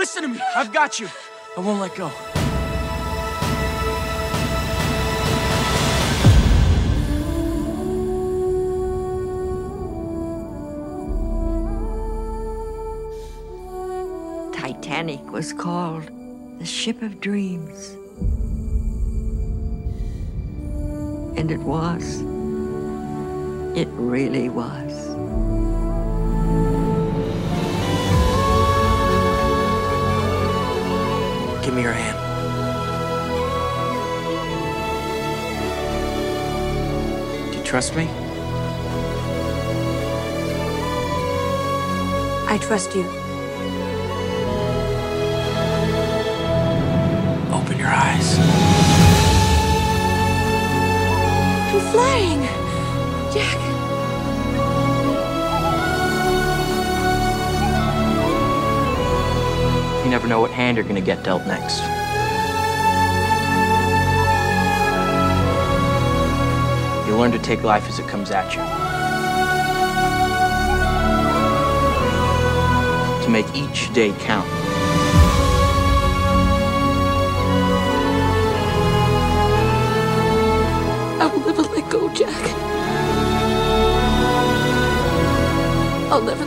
listen to me. I've got you. I won't let go. Titanic was called the ship of dreams. And it was. It really was. Give me your hand. Do you trust me? I trust you. Open your eyes. I'm flying! Jack. You never know what hand you're gonna get dealt next. You learn to take life as it comes at you. To make each day count. I will never let go, Jack. I'll never